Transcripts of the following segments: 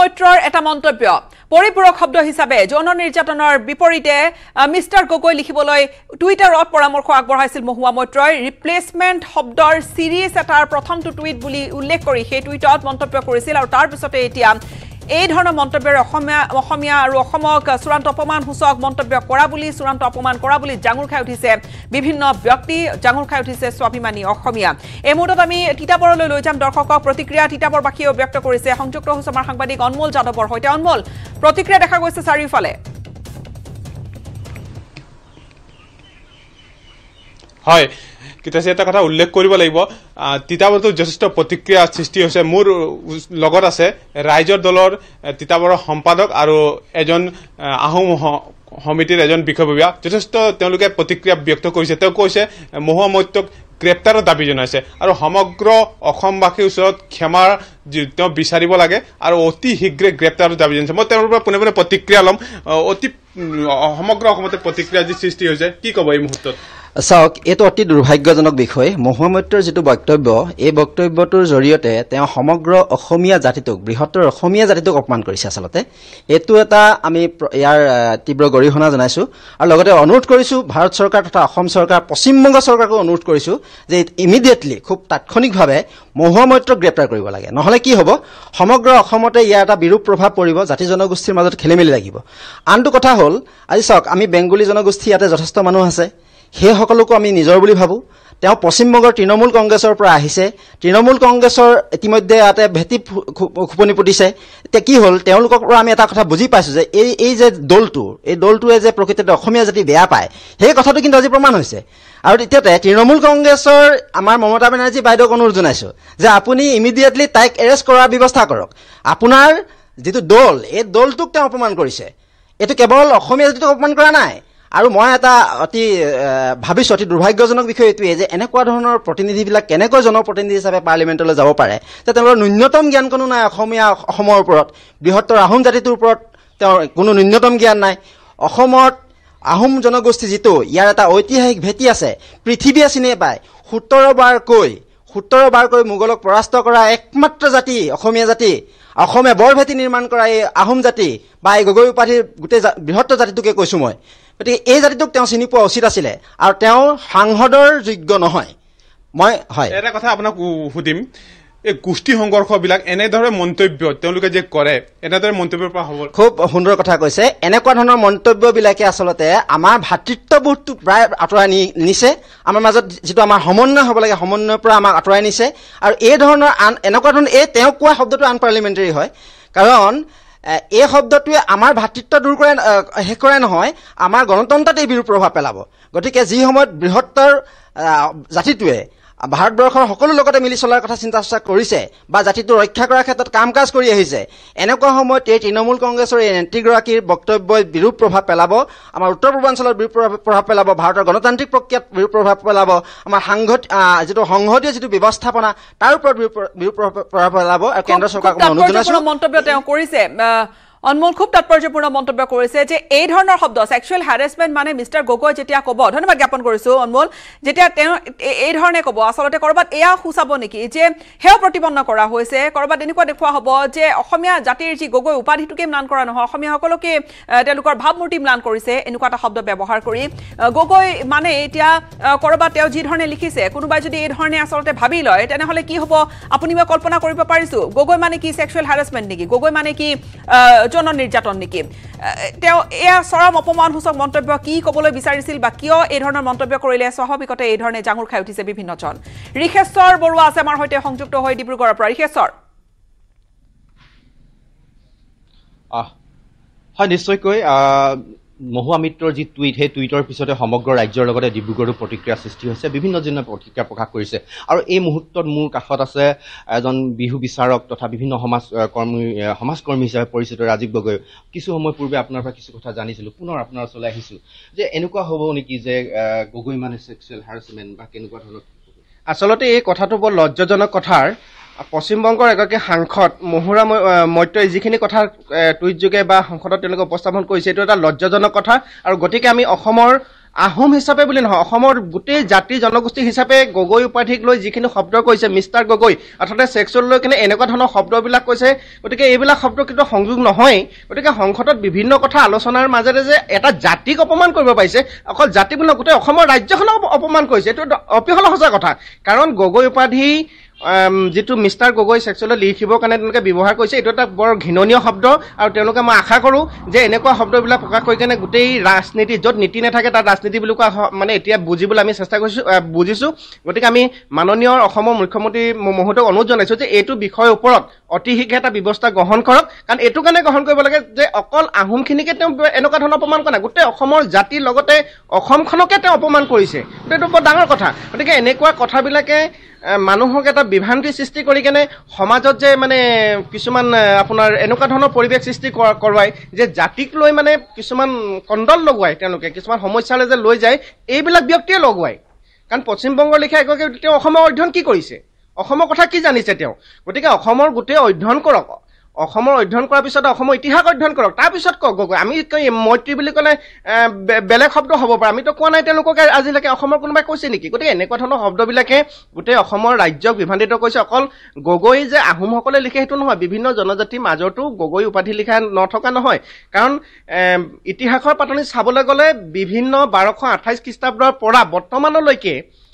মৈত্ৰৰ এটা মন্তব্য পৰিপূৰক শব্দ হিচাপে যৌন নিৰ্যাতনৰ বিপৰীতে মিষ্টাৰ গগৈ লিখিবলৈ টুইটাৰত পৰামৰ্শ আগবঢ়াইছিল মহুৱা মৈত্ৰই ৰিপ্লেসমেন্ট শব্দৰ সিৰিজ এটাৰ প্ৰথমটো টুইট বুলি উল্লেখ কৰি সেই টুইটত মন্তব্য কৰিছিল আৰু তাৰ পিছতে এতিয়া এই ধৰণৰ মন্তব্যৰ অসমীয়া আৰু অসমক চূড়ান্ত অপমান সূচক মন্তব্য কৰা বুলি চূড়ান্ত অপমান কৰা বুলি জাঙুৰ খাই উঠিছে বিভিন্ন ব্যক্তি জাঙুৰ খাই উঠিছে স্বাভিমানী অসমীয়া এই মুহূৰ্তত আমি তিতাবৰলৈ লৈ যাম দৰ্শকক প্ৰতিক্ৰিয়া তিতাবৰবাসীয়ে ব্যক্ত কৰিছে সংযুক্ত হৈছে আমাৰ সাংবাদিক অনমোল যাদৱৰ সৈতে অনমোল প্ৰতিক্ৰিয়া দেখা গৈছে চাৰিওফালে হয় কিতাছে এটা কথা উল্লেখ কৰিব লাগিব তিতাবৰটো যথেষ্ট প্ৰতিক্ৰিয়া সৃষ্টি হৈছে মোৰ লগত আছে ৰাইজৰ দলৰ তিতাবৰৰ সম্পাদক আৰু এজন আহোম সমিতিৰ এজন বিষয়ববীয়া যথেষ্ট তেওঁলোকে প্ৰতিক্ৰিয়া ব্যক্ত কৰিছে তেওঁ কৈছে মহুৱা মৈত্ৰক গ্ৰেপ্তাৰৰ দাবী জনাইছে আৰু সমগ্ৰ অসমবাসীৰ ওচৰত ক্ষমাৰ তেওঁ বিচাৰিব লাগে আৰু অতি শীঘ্ৰে গ্ৰেপ্তাৰৰ দাবী জনাইছে মই তেওঁৰ পৰা পুনে পুনে প্ৰতিক্ৰিয়া ল'ম অতি সমগ্ৰ অসমতে প্ৰতিক্ৰিয়া যি সৃষ্টি হৈছে কি ক'ব এই মুহূৰ্তত চাওক এটো অতি দুৰ্ভাগ্যজনক বিষয় মহুৱা মৈত্ৰৰ যেটো বক্তব্য এই বক্তব্যটোৰ জৰিয়তে তেওঁ সমগ্ৰ অসমীয়া জাতিটোক বৃহত্তৰ অসমীয়া জাতিটোক অপমান কৰিছে আসলতে এটো এটা আমি ইয়াৰ তীব্ৰ গৰিহণা জনাইছো আৰু লগতে অনুৰোধ কৰিছো ভাৰত চৰকাৰ তথা অসম চৰকাৰ পশ্চিমবংগ চৰকাৰক অনুৰোধ কৰিছো যে ইমিডিয়েটলি খুব তাৎক্ষণিকভাৱে মহুৱা মৈত্ৰক গ্ৰেপ্তাৰ কৰিব লাগে নহলে কি হ'ব সমগ্ৰ অসমতে ইয়াৰ এটা বিৰূপ প্ৰভাৱ পৰিব জাতি জনগোষ্ঠীৰ মাজত খেলিমেলি লাগিব আনটো কথা হ'ল আজি চাওক আমি বেংগলী জনগোষ্ঠী ইয়াতে যথেষ্ট মানুহ আছে হে সকলোকো আমি নিজৰ বুলি ভাবো তেওঁ পশ্চিমবংগৰ তৃণমূল কংগ্ৰেছৰ পৰা আহিছে তৃণমূল কংগ্ৰেছৰ ইতিমধ্যে ইয়াতে ভেটি খুপনি পুতিছে এতিয়া কি হ'ল তেওঁলোকৰ পৰা আমি এটা কথা বুজি পাইছো যে এই যে দলটোৱে যে প্ৰকৃততে অসমীয়া জাতি বেয়া পায় সেই কথাটো কিন্তু আজি প্ৰমাণ হৈছে আৰু এতিয়াতে তৃণমূল কংগ্ৰেছৰ আমাৰ মমতা বেনাৰ্জী বাইদেউক অনুৰোধ জনাইছো যে আপুনি ইমিডিয়েটলি তাইক এৰেষ্ট কৰাৰ ব্যৱস্থা কৰক আপোনাৰ যেটো দল এই দলটোক তেওঁ অপমান কৰিছে এটো কেৱল অসমীয়া জাতিটোক অপমান কৰা নাই আৰু মই এটা অতি ভাবিছো অতি দুৰ্ভাগ্যজনক বিষয় এটোৱে যে এনেকুৱা ধৰণৰ প্ৰতিনিধিবিলাক কেনেকৈ জনপ্ৰতিনিধি হিচাপে পাৰ্লিমেণ্টলৈ যাব পাৰে যে তেওঁলোকৰ ন্যূনতম জ্ঞান কোনো নাই অসমৰ ওপৰত বৃহত্তৰ আহোম জাতিটোৰ ওপৰত তেওঁৰ কোনো ন্যূনতম জ্ঞান নাই অসমত আহোম জনগোষ্ঠী যেটো ইয়াৰ এটা ঐতিহাসিক ভেটি আছে পৃথিৱীয়ে চিনি পায় 17 বাৰকৈ মোগলক পৰাস্ত কৰা একমাত্ৰ জাতি অসমীয়া জাতি অসমে বৰভেটি নিৰ্মাণ কৰা এই আহোম জাতি বা এই গগৈ উপাধিৰ গোটেই বৃহত্তৰ জাতিটোকে কৈছো মই গতিকে এই জাতিটোক তেওঁ চিনি পোৱা উচিত আছিলে আৰু তেওঁ সাংসদৰ যোগ্য নহয় মই হয় এটা কথা আপোনাক সুধিম এই গোষ্ঠী সংঘৰ্ষবিলাক এনেদৰে মন্তব্য তেওঁলোকে যে কৰে এনেদৰে মন্তব্যৰ পৰা হ'ব খুব সুন্দৰ কথা কৈছে এনেকুৱা ধৰণৰ মন্তব্যবিলাকে আসলতে আমাৰ ভাতৃত্ববোধটো প্ৰায় আঁতৰাই নিছে আমাৰ মাজত যেটো আমাৰ সমন্বয় হ'ব লাগে সমন্বয়ৰ পৰা আমাক আঁতৰাই নিছে আৰু এই ধৰণৰ এনেকুৱা ধৰণৰ এই তেওঁ কোৱা শব্দটো আনপাৰ্লিমেণ্টাৰী হয় কাৰণ এই শব্দটোৱে আমাৰ ভাতৃত্ব দূৰ কৰে শেষ কৰে নহয় আমাৰ গণতন্ত্ৰতে বিৰূপ প্ৰভাৱ পেলাব গতিকে যি সময়ত বৃহত্তৰ জাতিটোৱে ভাৰতবৰ্ষৰ সকলো লগতে মিলি চলাৰ কথা চিন্তা চৰ্চা কৰিছে বা জাতিটো ৰক্ষা কৰাৰ ক্ষেত্ৰত কাম কাজ কৰি আহিছে এনেকুৱা সময়ত এই তৃণমূল কংগ্ৰেছৰ এই নেত্ৰীগৰাকীৰ বক্তব্যই বিৰূপ প্ৰভাৱ পেলাব আমাৰ উত্তৰ পূৰ্বাঞ্চলৰ বিৰূপ প্ৰভাৱ পেলাব ভাৰতৰ গণতান্ত্ৰিক প্ৰক্ৰিয়াত বিৰূপ প্ৰভাৱ পেলাব আমাৰ যেটো সংহতীয় যেটো ব্যৱস্থাপনা তাৰ ওপৰত বিৰূপ প্ৰভাৱ পেলাব আৰু কেন্দ্ৰ চৰকাৰক অনুৰোধ জনাইছো মন্তব্য তেওঁ কৰিছে অনমোল খুব তাৎপৰ্যপূৰ্ণ মন্তব্য কৰিছে যে এই ধৰণৰ শব্দ সেক্সুৱেল হ্যাৰাসমেন্ট মানে মিষ্টাৰ গগৈ যেতিয়া ক'ব ধন্যবাদ জ্ঞাপন কৰিছো অনমোল যেতিয়া তেওঁ এই ধৰণে ক'ব আসলতে কৰবাত এয়া হুচাব নেকি যে হেও প্ৰতিপন্ন কৰা হৈছে কৰবাত এনেকুৱা দেখুৱা হ'ব যে অসমীয়া জাতিৰ যি গগৈ উপাধিটোকে ম্লান কৰা নহয় অসমীয়া সকলোকে তেওঁলোকৰ ভাৱমূৰ্তি ম্লান কৰিছে এনেকুৱা এটা শব্দ ব্যৱহাৰ কৰি গগৈ মানে এতিয়া কৰবাত তেওঁ যি ধৰণে লিখিছে কোনোবাই যদি এই ধৰণে আসলতে ভাবি লয় তেনেহলে কি হ'ব আপুনি মই কল্পনা কৰিব পাৰিছো গগৈ মানে কি সেক্সুৱেল হ্যাৰাসমেন্ট নেকি গগৈ মানে কি যৌন নিৰ্যাতন নেকি তেওঁ এয়া চৰম অপমান সূচক মন্তব্য কি ক'বলৈ বিচাৰিছিল বা কিয় এই ধৰণৰ মন্তব্য কৰিলে স্বাভাৱিকতে এই ধৰণে জাঙুৰ খাই উঠিছে বিভিন্নজন ৰিখেশ্বৰ বৰুৱা আছে আমাৰ সৈতে সংযুক্ত হৈ ডিব্ৰুগড়ৰ পৰা ৰিখেশ্বৰ হয় নিশ্চয়কৈ মহুৱা মিত্ৰৰ যি টুইট সেই টুইটৰ পিছতে সমগ্ৰ ৰাজ্যৰ লগতে ডিব্ৰুগড়ৰ প্ৰতিক্ৰিয়া সৃষ্টি হৈছে বিভিন্নজনে প্ৰতিক্ৰিয়া প্ৰকাশ কৰিছে আৰু এই মুহূৰ্তত মোৰ কাষত আছে এজন বিহু বিচাৰক তথা বিভিন্ন সমাজকৰ্মী হিচাপে পৰিচিত ৰাজীৱ গগৈ কিছু সময় পূৰ্বে আপোনাৰ পৰা কিছু কথা জানিছিলোঁ পুনৰ আপোনাৰ ওচৰলৈ আহিছোঁ যে এনেকুৱা হ'ব নেকি যে গগৈ মানে সেক্সুৱেল হ্যাৰাসমেন্ট বা কেনেকুৱা ধৰণৰ আচলতে এই কথাটো বৰ লজ্জাজনক কথাৰ পশ্চিমবংগৰ এগৰাকী সাংসদ মহুৱা মৈত্ৰই যিখিনি কথা টুইট যোগে বা সংসদত তেওঁলোকে উপস্থাপন কৰিছে এইটো এটা লজ্জাজনক কথা আৰু গতিকে আমি অসমৰ আহোম হিচাপে বুলি নহয় অসমৰ গোটেই জাতি জনগোষ্ঠী হিচাপে গগৈ উপাধিক লৈ যিখিনি শব্দ কৈছে মিষ্টাৰ গগৈ অৰ্থাৎ সেক্সুৱেল লৈ কিনে এনেকুৱা ধৰণৰ শব্দবিলাক কৈছে গতিকে এইবিলাক শব্দ কিন্তু সংযোগ নহয় গতিকে সংসদত বিভিন্ন কথা আলোচনাৰ মাজেৰে যে এটা জাতিক অপমান কৰিব পাৰিছে অকল জাতি বুলি গোটেই অসমৰ ৰাজ্যখনক অপমান কৰিছে এইটো অপিহল সঁচা কথা কাৰণ গগৈ উপাধি যেটো মিষ্টাৰ গগৈ সেক্সুৱেল লিখিবৰ কাৰণে তেওঁলোকে ব্যৱহাৰ কৰিছে এইটো এটা বৰ ঘিননীয় শব্দ আৰু তেওঁলোকে মই আশা কৰোঁ যে এনেকুৱা শব্দবিলাক প্ৰকাশ কৰি কেনে গোটেই ৰাজনীতি য'ত নীতি নাথাকে তাত ৰাজনীতি বুলি কোৱা মানে এতিয়া বুজিবলৈ আমি চেষ্টা কৰিছোঁ বুজিছোঁ গতিকে আমি মাননীয় অসমৰ মুখ্যমন্ত্ৰী মহোদয়ক অনুৰোধ জনাইছোঁ যে এইটো বিষয়ৰ ওপৰত অতি শীঘ্ৰে এটা ব্যৱস্থা গ্ৰহণ কৰক কাৰণ এইটো কাৰণে গ্ৰহণ কৰিব লাগে যে অকল আহোমখিনিকে তেওঁ এনেকুৱা ধৰণৰ অপমান কৰা নাই গোটেই অসমৰ জাতিৰ লগতে অসমখনকে তেওঁ অপমান কৰিছে এইটো বৰ ডাঙৰ কথা গতিকে এনেকুৱা কথাবিলাকে মানুহক এটা বিভ্ৰান্তি সৃষ্টি কৰি কেনে সমাজত যে মানে কিছুমান আপোনাৰ এনেকুৱা ধৰণৰ পৰিৱেশ সৃষ্টি কৰোৱাই যে জাতিক লৈ মানে কিছুমান কণ্ডল লগোৱাই তেওঁলোকে কিছুমান সমস্যালৈ যে লৈ যায় এইবিলাক ব্যক্তিয়ে লগোৱাই কাৰণ পশ্চিমবংগৰ লেখীয়া এগৰাকী তেওঁ অসমৰ অধ্যয়ন কি কৰিছে অসমৰ কথা কি জানিছে তেওঁ গতিকে অসমৰ গোটেই অধ্যয়ন কৰক অসমৰ অধ্যয়ন কৰাৰ পিছত অসমৰ ইতিহাস অধ্যয়ন কৰক তাৰ পিছত কওক আমি মৈত্ৰী বুলি ক'লে বেলেগ শব্দ হ'ব পাৰে আমিতো কোৱা নাই তেওঁলোকক আজিলৈকে অসমৰ কোনোবাই কৈছে নেকি গতিকে এনেকুৱা ধৰণৰ শব্দবিলাকে গোটেই অসমৰ ৰাজ্যক বিভ্ৰান্তিত কৰিছে অকল গগৈ যে আহোমসকলে লিখে সেইটো নহয় বিভিন্ন জনজাতিৰ মাজতো গগৈ উপাধি লিখা নথকা নহয় কাৰণ ইতিহাসৰ পাতনি চাবলৈ গ'লে বিভিন্ন 1228 খ্ৰীষ্টাব্দৰ পৰা বৰ্তমানলৈকে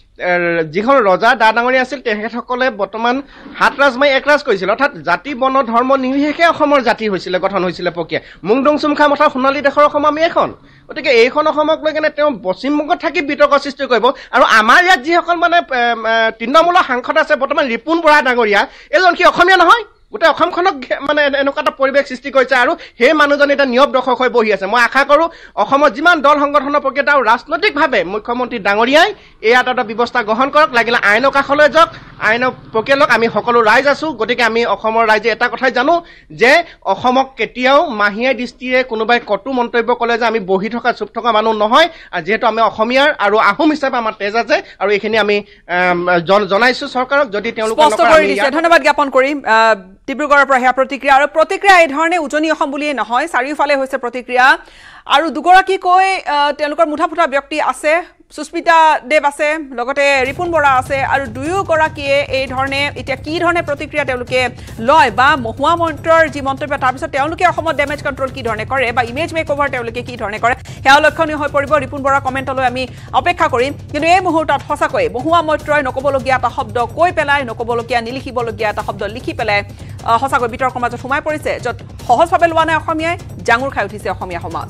যিখন ৰজা ডা ডাঙৰীয়া আছিল তেখেতসকলে বৰ্তমান হাত ৰাজ মাৰি এক ৰাজ কৰিছিল অৰ্থাৎ জাতি বৰ্ণ ধৰ্ম নিৰ্বিশেষে অসমৰ জাতি হৈছিলে গঠন হৈছিলে প্ৰক্ৰিয়া মুংডং চুমখা মথা সোণালী দেশৰ অসম আমি এখন গতিকে এইখন অসমক লৈ কেনে তেওঁ পশ্চিমবংগত থাকি বিতৰ্ক সৃষ্টি কৰিব আৰু আমাৰ ইয়াত যিসকল মানে তৃণমূলৰ সাংসদ আছে বৰ্তমান ৰিপুণ বৰা ডাঙৰীয়া এজন কি অসমীয়া নহয় গোটেই অসমখনক মানে এনেকুৱা এটা পৰিৱেশ সৃষ্টি কৰিছে আৰু সেই মানুহজন এটা নিয়ম দৰ্শক হৈ বহি আছে মই আশা কৰোঁ অসমত যিমান দল সংগঠনৰ প্ৰক্ৰিয়া আৰু ৰাজনৈতিকভাৱে মুখ্যমন্ত্ৰী ডাঙৰীয়াই এই এটা ব্যৱস্থা গ্ৰহণ কৰক লাগিলে আইনৰ কাষলৈ যাওক আইনৰ প্ৰক্ৰিয়া লওক আমি সকলো ৰাইজ আছোঁ গতিকে আমি অসমৰ ৰাইজে এটা কথাই জানো যে অসমক কেতিয়াও মাহীয়াই দৃষ্টিৰে কোনোবাই কটু মন্তব্য ক'লে যে আমি বহি থকা চুপ থকা মানুহ নহয় যিহেতু আমি অসমীয়াৰ আৰু আহোম হিচাপে আমাৰ তেজ আছে আৰু এইখিনি আমি জনাইছোঁ চৰকাৰক যদি তেওঁলোকে ধন্যবাদ জ্ঞাপন কৰিম ডিব্ৰুগড়ৰ পৰা হেয়া প্ৰতিক্ৰিয়া আৰু প্ৰতিক্ৰিয়া এই ধৰণে উজনি অসম বুলিয়ে নহয় চাৰিওফালে হৈছে প্ৰতিক্ৰিয়া আৰু দুগৰাকীকৈ তেওঁলোকৰ মুঠা ফুটা ব্যক্তি আছে সুস্মিতা দেৱ আছে লগতে ৰিপুণ বৰা আছে আৰু দুয়োগৰাকীয়ে এই ধৰণে এতিয়া কি ধৰণে প্ৰতিক্ৰিয়া তেওঁলোকে লয় বা মহুৱা মন্ত্ৰৰ যি মন্তব্য তাৰপিছত তেওঁলোকে অসমত ডেমেজ কণ্ট্ৰল কি ধৰণে কৰে বা ইমেজ মেক অভাৰ তেওঁলোকে কি ধৰণে কৰে সেয়া লক্ষণীয় হৈ পৰিব ৰিপুণ বৰাৰ কমেণ্টলৈ আমি অপেক্ষা কৰিম কিন্তু এই মুহূৰ্তত সঁচাকৈ মহুৱা মন্ত্ৰই নক'বলগীয়া এটা শব্দ কৈ পেলাই নক'বলগীয়া নিলিখিবলগীয়া এটা শব্দ লিখি পেলাই সঁচাকৈ বিতৰ্কৰ মাজত সোমাই পৰিছে য'ত সহজভাৱে লোৱা নাই অসমীয়াই জাঙুৰ খাই উঠিছে অসমীয়া সমাজ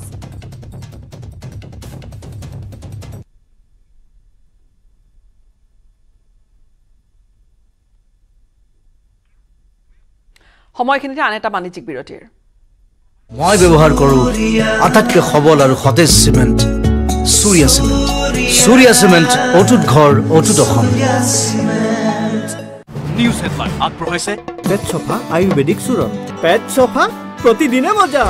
সময়খিনিতে আন এটা বাণিজ্যিক বিৰতিৰ মই ব্যৱহাৰ কৰোঁ আটাইতকৈ সবল আৰু সতেজ চিমেণ্ট সূৰ্যা চিমেণ্ট অটুট ঘৰ অটুট অসম নিউজ হেডলাইন আগবঢ়াইছে পেট চফা আয়ুৰ্বেদিক চূৰণ পেট চফা প্ৰতিদিনে মজা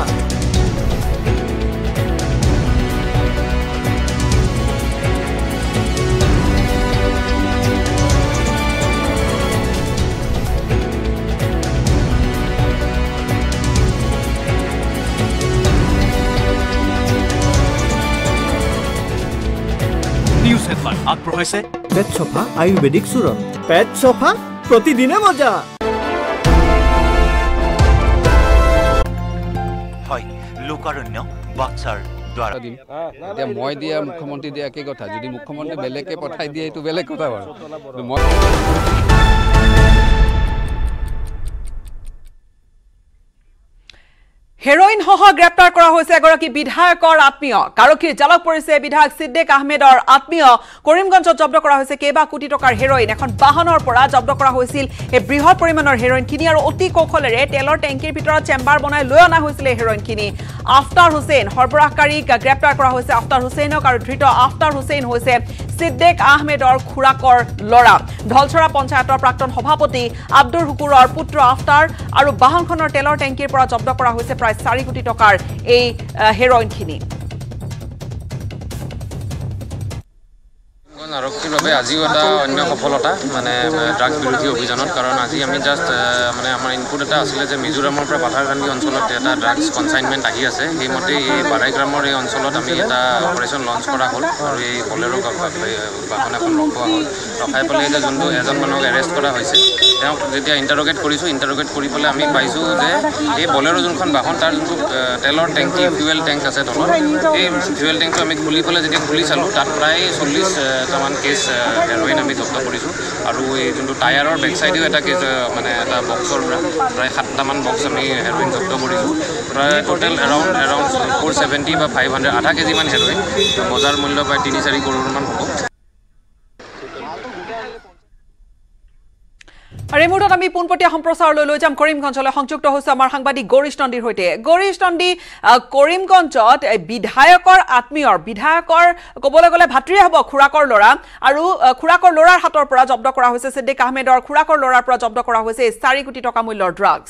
নিউজ হেডলাইন আগবঢ়াইছে পেট চফা আয়ুৰ্বেদিক চূৰণ পেট চফা প্ৰতিদিনে মজা হয় লোকাৰণ্য বাক্সাৰ দ্বাৰা এতিয়া মই দিয়া মুখ্যমন্ত্ৰী দিয়া একে কথা যদি মুখ্যমন্ত্ৰী বেলেগে পঠাই দিয়ে এইটো বেলেগ কথা বাৰু মই হেৰোইনসহ গ্ৰেপ্তাৰ কৰা হৈছে এগৰাকী বিধায়কৰ আত্মীয় কাৰকীৰ জালক পৰিছে বিধায়ক সিদ্দিক আহমেদৰ আত্মীয় কৰিমগঞ্জত জব্দ কৰা হৈছে কেইবা কোটি টকাৰ হেৰোইন এখন বাহনৰ পৰা জব্দ কৰা হৈছিল এই বৃহৎ পৰিমাণৰ হেৰোইনখিনি আৰু অতি কৌশলেৰে তেলৰ টেংকিৰ ভিতৰত চেম্বাৰ বনাই লৈ অনা হৈছিল এই হেৰোইনখিনি আফতাৰ হুছেইন সৰবৰাহকাৰীক গ্ৰেপ্তাৰ কৰা হৈছে আফতাৰ হুছেইনক আৰু ধৃত আফতাৰ হুছেইন হৈছে সিদ্দিক আহমেদৰ খুৰাকৰ ল'ৰা ঢলছৰা পঞ্চায়তৰ প্ৰাক্তন সভাপতি আব্দুৰ হুকুৰৰ পুত্ৰ আফতাৰ আৰু বাহনখনৰ তেলৰ টেংকিৰ পৰা জব্দ কৰা হৈছে প্ৰায় 4 কোটি টকাৰ এই হেৰোইনখিনি আৰক্ষীৰ বাবে আজিও এটা অন্য সফলতা মানে ড্ৰাগছ বিৰোধী অভিযানত কাৰণ আজি আমি জাষ্ট মানে আমাৰ ইনপুট এটা আছিলে যে মিজোৰামৰ পৰা পাথাৰকান্দি অঞ্চলত এটা ড্ৰাগছ কনচাইনমেণ্ট আহি আছে সেইমতে এই বাৰাইগ্ৰামৰ এই অঞ্চলত আমি এটা অপাৰেশ্যন লঞ্চ কৰা হ'ল আৰু এই বলেৰো বাহন এখন ৰখোৱা হ'ল ৰখাই পেলাই এতিয়া যোনটো এজন মানুহক এৰেষ্ট কৰা হৈছে তেওঁক যেতিয়া ইণ্টাৰগেট কৰিছোঁ ইণ্টাৰগেট কৰি পেলাই আমি পাইছোঁ যে এই বলেৰো যোনখন বাহন তাৰ যোনটো তেলৰ টেংকি ফিউৱেল টেংক আছে তলত এই ফিউৱেল টেংকটো আমি খুলি পেলাই যেতিয়া খুলি চালোঁ তাত প্ৰায় 40টামান কেছ হেৰইন আমি জব্দ কৰিছোঁ আৰু এই যোনটো টায়াৰৰ বেক চাইডেও এটা কেছ মানে এটা বক্সৰ প্ৰায় 7টামান বক্স আমি হেৰইন জব্দ কৰিছোঁ প্ৰায় টোটেল এৰাউণ্ড 470 বা 500 আধা কেজিমান হেৰইন বজাৰ মূল্য প্ৰায় 3-4 কৰোড়মান হ'ব আৰু এই মুহূৰ্তত আমি পোনপটীয়া সম্প্ৰচাৰলৈ লৈ যাম কৰিমগঞ্জলৈ সংযুক্ত হৈছে আমাৰ সাংবাদিক গৰিশ নন্দীৰ সৈতে গৰিশ নন্দী কৰিমগঞ্জত বিধায়কৰ আত্মীয়ৰ বিধায়কৰ ক'বলৈ গ'লে ভাতৃয়ে হ'ব খুৰাকৰ ল'ৰা আৰু খুৰাকৰ ল'ৰাৰ হাতৰ পৰা জব্দ কৰা হৈছে সিদ্দিক আহমেদৰ খুৰাকৰ ল'ৰাৰ পৰা জব্দ কৰা হৈছে 4 কোটি টকা মূল্যৰ ড্ৰাগছ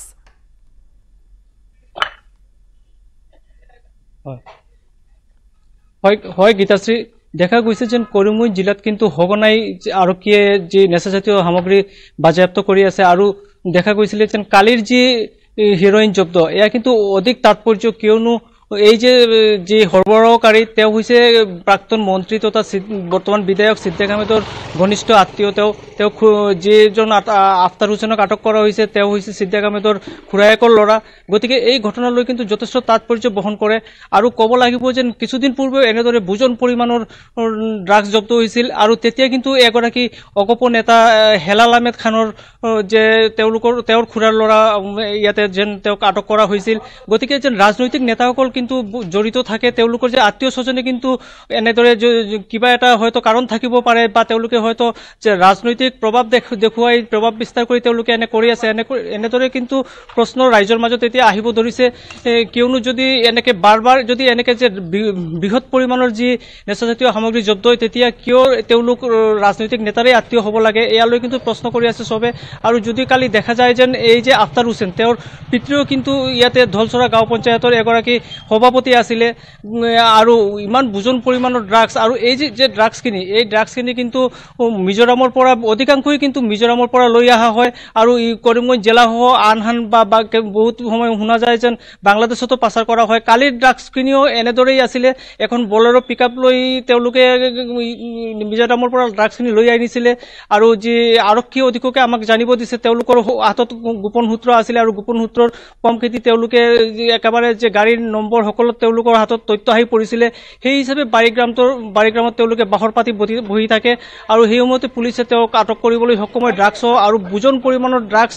হয় গীতাশ্ৰী দেখা গৈছে যে কৰিমগঞ্জ জিলাত কিন্তু হগনাই আৰক্ষীয়ে যে নেশাজাতীয় সামগ্ৰী বাজেয়াপ্ত কৰি আছে আৰু দেখা গৈছিল যে কালিৰ যি হিৰোইন জব্দ এয়া কিন্তু অধিক তাৎপৰ্য কিয়নো এই যে সৰবৰাহকাৰী তেওঁ হৈছে প্ৰাক্তন মন্ত্ৰী তথা বৰ্তমান বিধায়ক সিদ্দিক আহমেদৰ ঘনিষ্ঠ আত্মীয় তেওঁ যিজন আফতাৰ হুছেইনক আটক কৰা হৈছে তেওঁ হৈছে সিদ্দিক আহমেদৰ খুৰায়েকৰ ল'ৰা গতিকে এই ঘটনালৈ কিন্তু যথেষ্ট তাৎপৰ্য বহন কৰে আৰু ক'ব লাগিব যে কিছুদিন পূৰ্বে এনেদৰে বুজন পৰিমাণৰ ড্ৰাগছ জব্দ হৈছিল আৰু তেতিয়া কিন্তু এগৰাকী অগপ নেতা হেলাল আহমেদ খানৰ যে তেওঁৰ খুৰাৰ ল'ৰা ইয়াতে যেন তেওঁক আটক কৰা হৈছিল গতিকে যেন ৰাজনৈতিক নেতাসকল কিন্তু জড়িত থাকে তেওঁলোকৰ যে আত্মীয় স্বজনে কিন্তু এনেদৰে কিবা এটা হয়তো কাৰণ থাকিব পাৰে বা তেওঁলোকে হয়তো যে ৰাজনৈতিক প্ৰভাৱ দেখুৱাই প্ৰভাৱ বিস্তাৰ কৰি তেওঁলোকে এনে কৰি আছে এনেদৰে কিন্তু প্ৰশ্ন ৰাইজৰ মাজত এতিয়া আহিব ধৰিছে কিয়নো যদি এনেকে বাৰবাৰ যদি এনেকে যে বৃহৎ পৰিমাণৰ যি নেশাজাতীয় সামগ্ৰী জব্দ হয় তেতিয়া কিয় তেওঁলোক ৰাজনৈতিক নেতাৰে আত্মীয় হ'ব লাগে এয়ালৈ কিন্তু প্ৰশ্ন কৰি আছে সবে আৰু যদি কালি দেখা যায় যেন এই যে আফতাৰ হুছেইন তেওঁৰ পিতৃও কিন্তু ইয়াতে ধলচৰা গাঁও পঞ্চায়তৰ এগৰাকী সভাপতি আছিলে আৰু ইমান বুজন পৰিমাণৰ ড্ৰাগছ আৰু এই যে ড্ৰাগছখিনি কিন্তু মিজোৰামৰ পৰা অধিকাংশই কিন্তু মিজোৰামৰ পৰা লৈ অহা হয় আৰু ই কৰিমগঞ্জ জিলাসহ আন বা বহুত সময় শুনা যায় যেন বাংলাদেশতো পাচাৰ কৰা হয় কালিৰ ড্ৰাগছখিনিও এনেদৰেই আছিলে এখন বলেৰো পিকআপ লৈ তেওঁলোকে মিজোৰামৰ পৰা ড্ৰাগছখিনি লৈ আনিছিলে আৰু যি আৰক্ষী অধীক্ষকে আমাক জানিব দিছে তেওঁলোকৰ হাতত গোপন সূত্ৰ আছিলে আৰু গোপন সূত্ৰৰ পমখেতি তেওঁলোকে একেবাৰে যে গাড়ীৰ নম্বৰ সকলো তেওঁলোকৰ হাতত তথ্য আহি পৰিছিলে সেই হিচাপে বাৰিগ্ৰামত তেওঁলোকে বাহৰ পাতি বহি থাকে আৰু সেই সময়তে পুলিচে তেওঁক আটক কৰিবলৈ সক্ষম হয় ড্ৰাগছ আৰু বুজন পৰিমাণৰ ড্ৰাগছ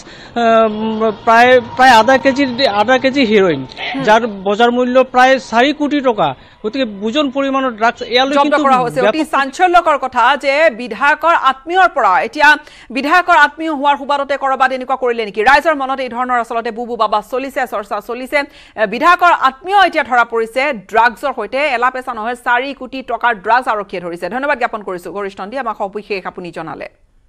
প্ৰায় আধা কেজি হিৰোইন যাৰ বজাৰ মূল্য প্ৰায় 4 কোটি টকা গতিকে বুজন পৰিমাণৰ ড্ৰাগছ এয়ালৈ কিন্তু অতি চাঞ্চল্যকৰ কথা যে বিধায়কৰ আত্মীয়ৰ পৰা এতিয়া বিধায়কৰ আত্মীয় হোৱাৰ সুবাদতে কৰবাত এনেকুৱা কৰিলে নেকি ৰাইজৰ মনত এই ধৰণৰ আচলতে বুবু বাবা চলিছে চৰ্চা চলিছে বিধায়কৰ আত্মীয় এতিয়া ধৰা পৰিছে ড্ৰাগছৰ সৈতে এলাপেচা নহয় 4 কোটি টকাৰ ড্ৰাগছ আৰক্ষীয়ে ধৰিছে ধন্যবাদ জ্ঞাপন কৰিছো গৰিশ নন্দী আমাক সবিশেষ আপুনি জনালে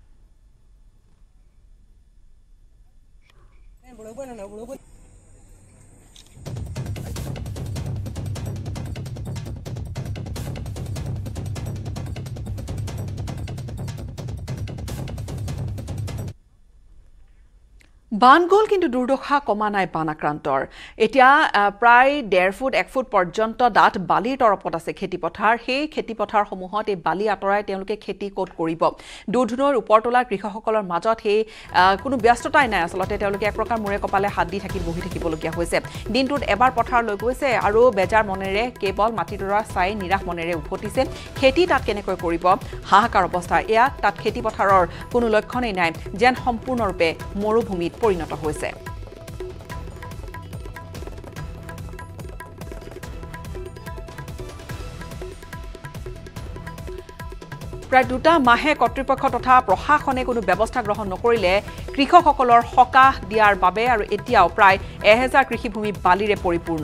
বানগোল কিন্তু দুৰ্দশা কমা নাই বান আক্ৰান্তৰ এতিয়া প্ৰায় 1.5 ফুট 1 ফুট পৰ্যন্ত ডাঠ বালিৰ তৰপত আছে খেতিপথাৰ সেই খেতিপথাৰসমূহত এই বালি আঁতৰাই তেওঁলোকে খেতি ক'ত কৰিব দুধনৈৰ ওপৰতলাৰ কৃষকসকলৰ মাজত সেই কোনো ব্যস্ততাই নাই আচলতে তেওঁলোকে এক প্ৰকাৰ মূৰে কপালে হাত দি বহি থাকিবলগীয়া হৈছে দিনটোত এবাৰ পথাৰলৈ গৈছে আৰু বেজাৰ মনেৰে কেৱল মাটিডৰা চাই নিৰাশ মনেৰে উভতিছে খেতি তাত কেনেকৈ কৰিব হাহাকাৰ অৱস্থা এয়া তাত খেতিপথাৰৰ কোনো লক্ষণেই নাই যেন সম্পূৰ্ণৰূপে মৰুভূমিত পৰিণত হৈছে প্ৰায় 2 মাহে কৰ্তৃপক্ষ তথা প্ৰশাসনে কোনো ব্যৱস্থা গ্ৰহণ নকৰিলে কৃষকসকলৰ সকাহ দিয়াৰ বাবে আৰু এতিয়াও প্ৰায় 1000 কৃষিভূমি বালিৰে পৰিপূৰ্ণ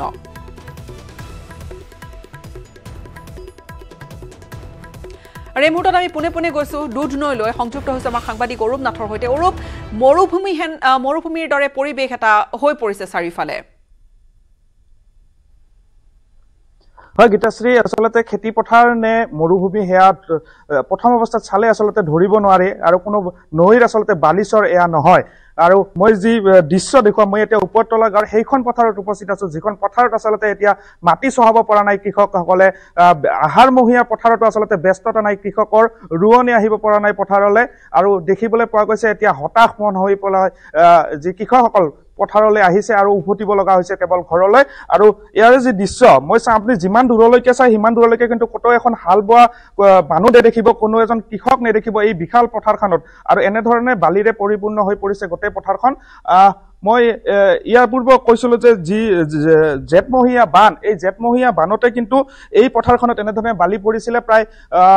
আৰু এই মুহূৰ্তত আমি পুনে গৈছো দুধনৈলৈ সংযুক্ত হৈছে আমাৰ সাংবাদিক অৰূপ নাথৰ সৈতে অৰূপ মৰুভূমিৰ দৰে পৰিৱেশ এটা হৈ পৰিছে চাৰিওফালে হয় গীতাশ্ৰী আসলতে খেতি পথাৰ নে মৰুভূমি হেয়া প্ৰথম অৱস্থাত চালে আসলতে ধৰিব নোৱাৰে আৰু কোনো নৈৰ আসলতে বালিচৰ এয়া নহয় আৰু মই যি দৃশ্য দেখুৱা মই এতিয়া ওপৰতলা গাঁৱৰ সেইখন পথাৰত উপস্থিত আছো যিখন পথাৰত আসলতে এতিয়া মাটি চহাব পৰা নাই কৃষকসকলে আহাৰমহীয়া পথাৰতো আসলতে ব্যস্ততা নাই কৃষকৰ ৰোৱনী আহিব পৰা নাই পথাৰলৈ আৰু দেখিবলৈ পোৱা গৈছে এতিয়া হতাশ মন হৈ পেলাই যি কৃষকসকল পথাৰলৈ আহিছে আৰু উভতিব লগা হৈছে কেৱল ঘৰলৈ আৰু ইয়াৰ যি দৃশ্য মই চাম আপুনি যিমান দূৰলৈকে চাই সিমান দূৰলৈকে কিন্তু কত এখন হাল বোৱা মানুহ দেখিব কোনো এজন কৃষক নেদেখিব এই বিশাল পথাৰখনত আৰু এনেধৰণে বালিৰে পৰিপূৰ্ণ হৈ পৰিছে গোটেই পথাৰখন মই ইয়াৰ পূৰ্বে কৈছিলো যে যি জেঠমহীয়া বান এই জেঠমহীয়া বানতে কিন্তু এই পথাৰখনত এনেধৰণে বালি পৰিছিলে প্ৰায়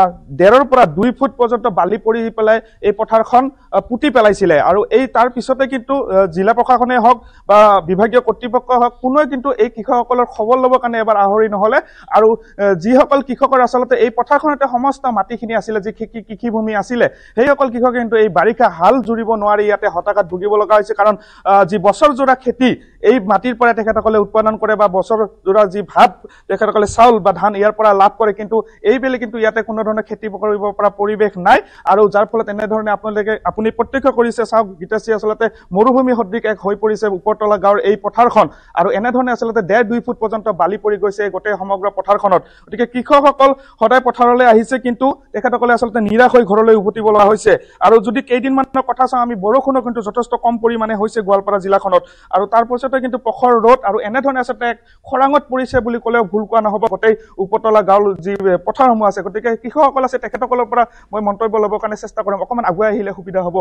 1.5 পৰা 2 ফুট পৰ্যন্ত বালি পৰি পেলাই এই পথাৰখন পুতি পেলাইছিলে আৰু এই তাৰ পিছতে কিন্তু জিলা প্ৰশাসনে হওক বা বিভাগীয় কৰ্তৃপক্ষ হওক কোনোৱে কিন্তু এই কৃষকসকলৰ খবৰ ল'বৰ কাৰণে এবাৰ আহৰি নহলে আৰু যিসকল কৃষকৰ আসলতে এই পথাৰখনতে সমস্ত মাটিখিনি আছিলে যি কৃষিভূমি আছিলে সেইসকল কৃষকে কিন্তু এই বাৰিষা হাল জুৰিব নোৱাৰি ইয়াতে হতাশাত ভুগিব লগা হৈছে কাৰণ যি বছৰ জোৰা খেতি এই মাটিৰ পৰা তেখেতসকলে উৎপাদন কৰে বা বছৰ জোৰা যি ভাত তেখেতসকলে চাউল বা ধান ইয়াৰ পৰা লাভ কৰে কিন্তু এইবেলে কিন্তু ইয়াতে কোনো ধৰণৰ খেতি কৰিব পৰা পৰিৱেশ নাই আৰু যাৰ ফলত এনেধৰণে আপুনি প্ৰত্যক্ষ কৰিছে চাওক গীতাশ্ৰী আসলতে মৰুভূমি সদৃশ এক হৈ পৰিছে ওপৰতলা গাঁৱৰ এই পথাৰখন আৰু এনেধৰণে আসলতে 1.5-2 ফুট পৰ্যন্ত বালি পৰি গৈছে গোটেই সমগ্ৰ পথাৰখনত গতিকে কৃষকসকল সদায় পথাৰলৈ আহিছে কিন্তু তেখেতসকলে আসলতে নিৰাশ হৈ ঘৰলৈ উভতিব লগা হৈছে আৰু যদি কেইদিনমানৰ কথা চাওঁ আমি বৰষুণো কিন্তু যথেষ্ট কম পৰিমাণে হৈছে গোৱালপাৰা জিলাখনত আৰু তাৰ পিছতে কিন্তু প্ৰখৰ ৰ'দ আৰু এনেধৰণে আসলতে খৰাঙত পৰিছে বুলি ক'লেও ভুল কোৱা নহ'ব গোটেই ওপৰতলা গাঁৱৰ যি পথাৰসমূহ আছে গতিকে কৃষকসকল আছে তেখেতসকলৰ পৰা মই মন্তব্য ল'বৰ কাৰণে চেষ্টা কৰিম অকমান আগুৱাই আহিলে সুবিধা হ'ব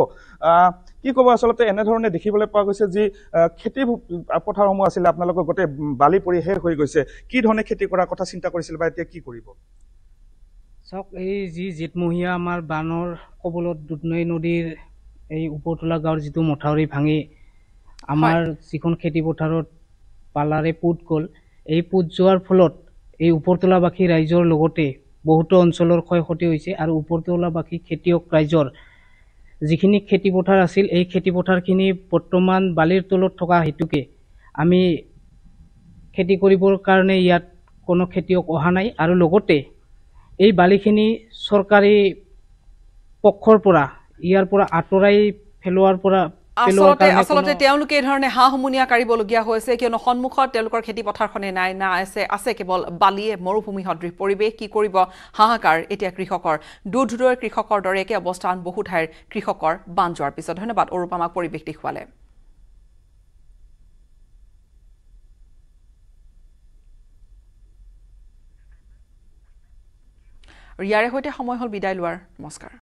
কি ক'ব আসলতে এনেধৰণে দেখিবলৈ পোৱা গৈছে যি খেতি পথাৰসমূহ আছিলে আপোনালোকৰ গোটেই বালি পৰি শেষ হৈ গৈছে কি ধৰণে খেতি কৰাৰ কথা চিন্তা কৰিছিল বা এতিয়া কি কৰিব চাওক এই যি জেঠমহীয়া আমাৰ বানৰ কবলত দুধনৈ নদীৰ এই ওপৰতলা গাঁৱৰ যিটো মথাউৰি ভাঙি আমাৰ যিখন খেতি পথাৰত পালাৰে পুত গ'ল এই পুত যোৱাৰ ফলত এই ওপৰতলাবাসী ৰাইজৰ লগতে বহুতো অঞ্চলৰ ক্ষয় ক্ষতি হৈছে আৰু ওপৰতলাবাসী খেতিয়ক ৰাইজৰ যিখিনি খেতি পথাৰ আছিল এই খেতি পথাৰখিনি বৰ্তমান বালিৰ তলত থকা হেতুকে আমি খেতি কৰিবৰ কাৰণে ইয়াত কোনো খেতিয়ক অহা নাই আৰু লগতে এই বালিখিনি চৰকাৰী পক্ষৰ পৰা ইয়াৰ পৰা আঁতৰাই পেলোৱাৰ পৰা আসলতে তেওঁলোকে এই ধৰণে হাঁহমুনিয়া কাঢ়িবলগীয়া হৈছে কিয়নো সন্মুখত তেওঁলোকৰ খেতি পথাৰখনে নাই না আছে কেৱল বালিয়ে মৰুভূমি সদৃশ পৰিৱেশ কি কৰিব হাহাকাৰ এতিয়া কৃষকৰ দুধনৈৰ কৃষকৰ দৰে একে অৱস্থান বহু ঠাইৰ কৃষকৰ বান যোৱাৰ পিছত ধন্যবাদ অৰূপামাক পৰিৱেশ দেখুৱালে ইয়াৰে সৈতে সময় হ'ল বিদায় লোৱাৰ নমস্কাৰ